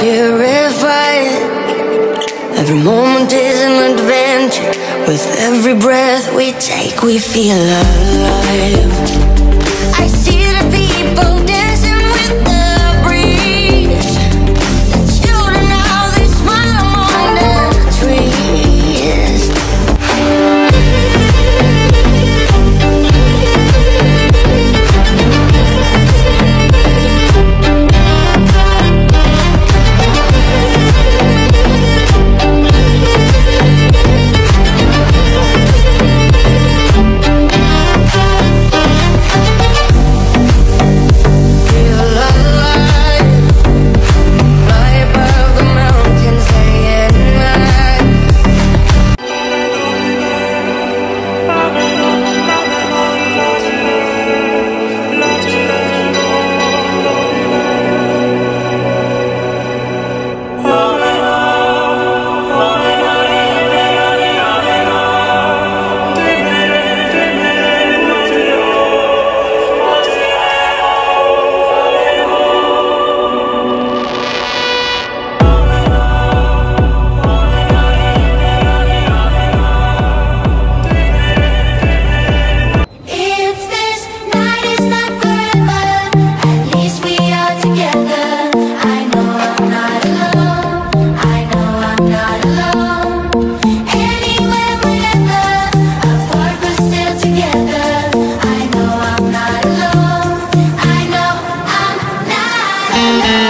purified. Every moment is an adventure. With every breath we take, we feel alive. I see the people dancing with the breeze. The children now, they smile among the trees. I know I'm not alone.